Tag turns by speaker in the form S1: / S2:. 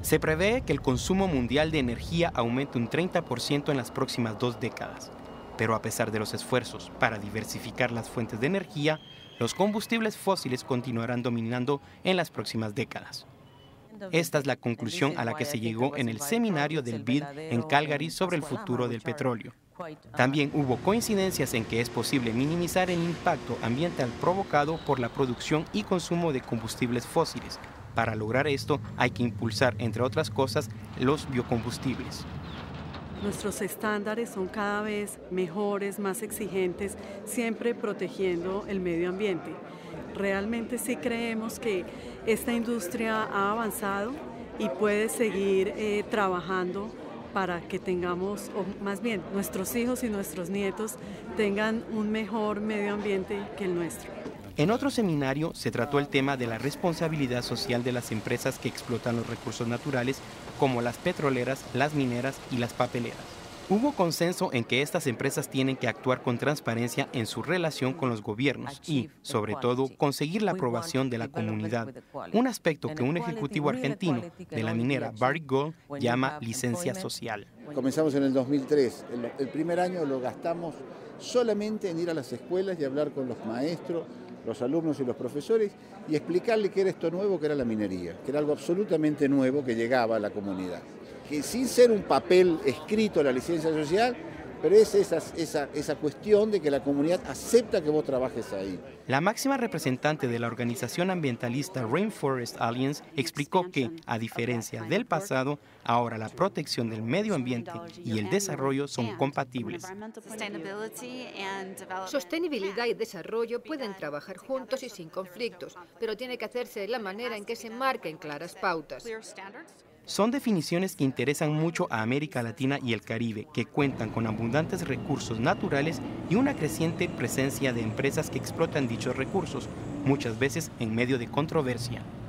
S1: Se prevé que el consumo mundial de energía aumente un 30% en las próximas 2 décadas. Pero a pesar de los esfuerzos para diversificar las fuentes de energía, los combustibles fósiles continuarán dominando en las próximas décadas. Esta es la conclusión a la que se llegó en el seminario del BID en Calgary sobre el futuro del petróleo. También hubo coincidencias en que es posible minimizar el impacto ambiental provocado por la producción y consumo de combustibles fósiles. Para lograr esto hay que impulsar, entre otras cosas, los biocombustibles.
S2: Nuestros estándares son cada vez mejores, más exigentes, siempre protegiendo el medio ambiente. Realmente sí creemos que esta industria ha avanzado y puede seguir trabajando para que tengamos, o más bien nuestros hijos y nuestros nietos tengan un mejor medio ambiente que el nuestro.
S1: En otro seminario se trató el tema de la responsabilidad social de las empresas que explotan los recursos naturales, como las petroleras, las mineras y las papeleras. Hubo consenso en que estas empresas tienen que actuar con transparencia en su relación con los gobiernos y, sobre todo, conseguir la aprobación de la comunidad, un aspecto que un ejecutivo argentino de la minera Barrick Gold llama licencia social.
S3: Comenzamos en el 2003, el primer año lo gastamos solamente en ir a las escuelas y hablar con los maestros, los alumnos y los profesores y explicarle qué era esto nuevo, que era la minería, que era algo absolutamente nuevo que llegaba a la comunidad. Que sin ser un papel escrito la licencia social, pero es esa cuestión de que la comunidad acepta que vos trabajes ahí.
S1: La máxima representante de la organización ambientalista Rainforest Alliance explicó que, a diferencia del pasado, ahora la protección del medio ambiente y el desarrollo son compatibles.
S4: Sostenibilidad y desarrollo pueden trabajar juntos y sin conflictos, pero tiene que hacerse de la manera en que se marquen claras pautas.
S1: Son definiciones que interesan mucho a América Latina y el Caribe, que cuentan con abundantes recursos naturales y una creciente presencia de empresas que explotan dichos recursos, muchas veces en medio de controversia.